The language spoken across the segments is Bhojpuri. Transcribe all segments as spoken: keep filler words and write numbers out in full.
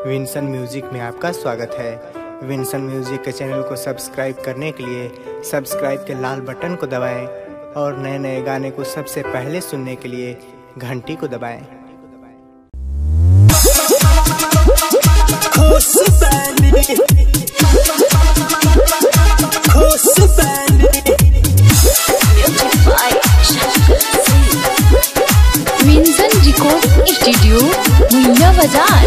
विंसन म्यूजिक में आपका स्वागत है। विंसन म्यूजिक के चैनल को सब्सक्राइब करने के लिए सब्सक्राइब के लाल बटन को दबाएं और नए नए गाने को सबसे पहले सुनने के लिए घंटी को दबाएं। विंसन रिकॉर्डिंग स्टूडियो मुहैया बाजार।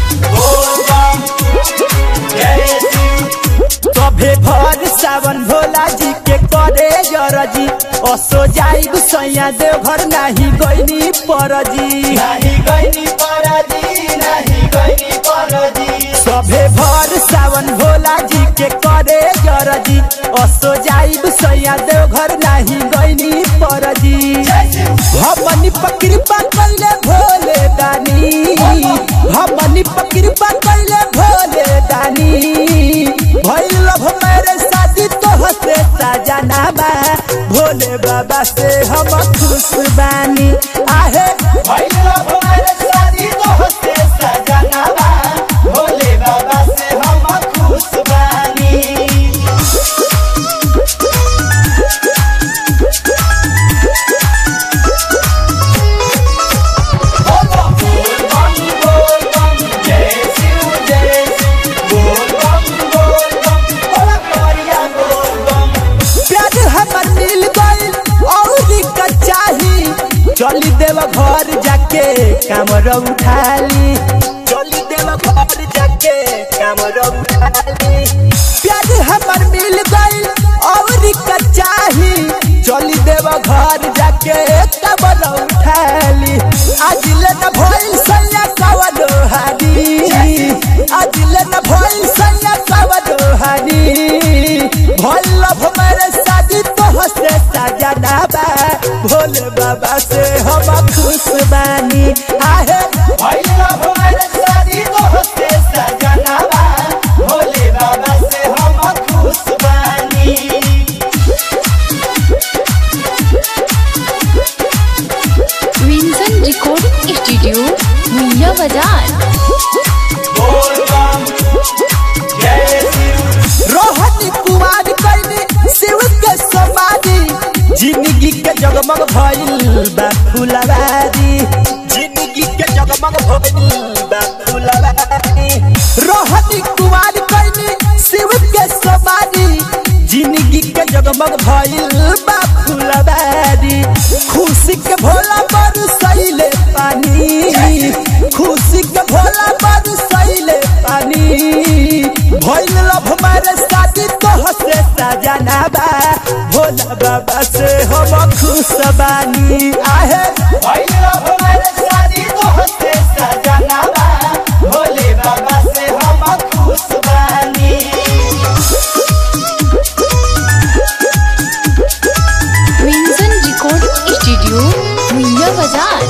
कभे भर सावन भोला जी के करे जरजी असो जाइब सैया देव घर नहीं गईनी परजी नहीं गईनी परजी नहीं गईनी परजी सभे भर सावन भोला जी के करे जरजी असो जाइब सैया देव घर नहीं गईनी परजी हमनी पकृपा कइले भोले दानी हमनी पकृपा कइले भोले दानी भइल लभ मेरे शादी तो से सजना बा भोले बाबा से हम खुश बानी आहे भइल लभ मेरे शादी तो से सजना बा भोले बाबा से हम खुश बानी। चली देव घर जाके कामर उठाली चली देव घर जाके कामर उठाली प्यार हमर मिल गई और कचाही चली देव घर जाके कामर उठाली आज ले न भइल सैया कवनो हारी आज ले न भइल सैया कवनो हारी भइल लभ मेरे शादी तो से सजना बा भोले बाबा से हम खुश बानी आहे भइल लभ मेरे शादी तो से सजना बा भोले बाबा से हम खुश बानी। विंसन रिकॉर्डिंग स्टूडियो मुहैया बाजार। रोहनी कुमार कइनी शिव के समाधि जिंदगी के जगमग भइल बा फुलवारी जिंदगी के जगमग भइल बा फुलवारी रोहनी कुमार कइनी शिव के समाधि जिंदगी के जगमग भइल बा फुलवारी खुशी के भोला बरसैले पानी खुशी के भोला बरसैले पानी भइल लभ मेरे शादी तो से सजना बा भोला बाबा से हम खुश बानी आहे भइल लभ मेरे शादी तो से सजना बा भोले बाबा से हम खुश बानी। विंसन रिकॉर्डिंग स्टूडियो मुहैया बाजार।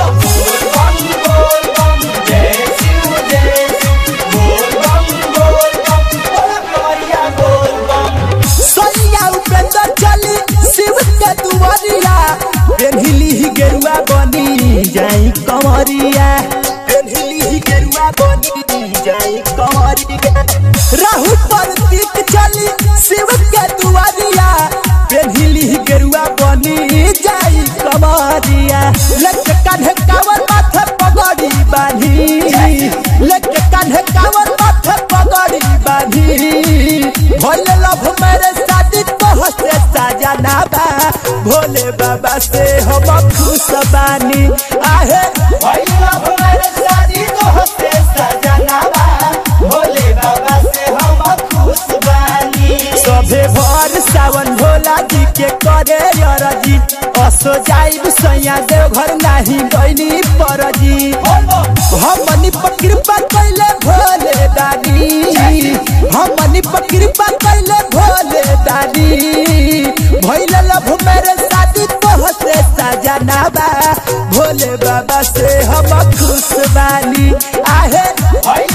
पेन्हिली गेरुआ बनी जाई कंवरिया पेन्हिली गेरुआ बनी जाई कंवरिया राहु प्रतीक चली शिव के दुआरिया पेन्हिली गेरुआ बनी जाई कंवरिया लेके कान्हे कावर माथे पगड़ी बांधी लेके कान्हे कावर माथे पगड़ी बांधी भइल लभ मेरे शादी तो से सजना बा भोले बाबा से हम खुश बानी आहे भइल लभ मेरे शादी तो से सजना बा भोले बाबा से हम खुश बानी। सभे भर सावन भोला जी के करे अरजी असो जाइब सैया देव घर नहीं गईनी परजी हमनी पकृपा कइले भोले दानी हमनी पकृपा कइले भोले दानी भइल लभ मेरे शादी तो से सजना बा भोले बाबा से हम खुश बानी आहे।